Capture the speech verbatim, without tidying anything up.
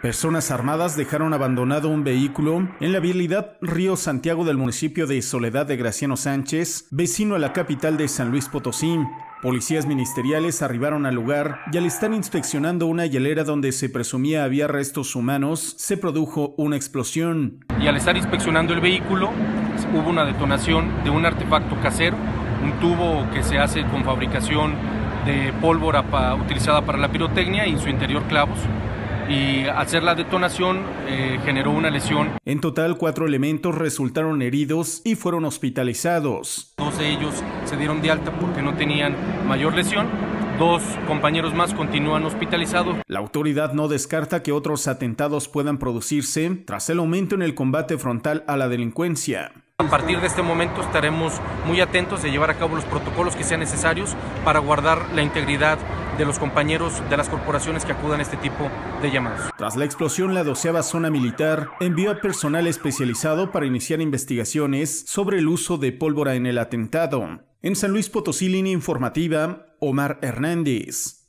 Personas armadas dejaron abandonado un vehículo en la vialidad Río Santiago del municipio de Soledad de Graciano Sánchez, vecino a la capital de San Luis Potosí. Policías ministeriales arribaron al lugar y al estar inspeccionando una hielera donde se presumía había restos humanos, se produjo una explosión. Y al estar inspeccionando el vehículo, hubo una detonación de un artefacto casero, un tubo que se hace con fabricación de pólvora pa, utilizada para la pirotecnia y en su interior clavos. Y al hacer la detonación eh, generó una lesión. En total, cuatro elementos resultaron heridos y fueron hospitalizados. Dos de ellos se dieron de alta porque no tenían mayor lesión. Dos compañeros más continúan hospitalizados. La autoridad no descarta que otros atentados puedan producirse tras el aumento en el combate frontal a la delincuencia. A partir de este momento estaremos muy atentos de llevar a cabo los protocolos que sean necesarios para guardar la integridad de los compañeros de las corporaciones que acudan a este tipo de llamados. Tras la explosión, la doceava zona militar envió a personal especializado para iniciar investigaciones sobre el uso de pólvora en el atentado. En San Luis Potosí, línea informativa, Omar Hernández.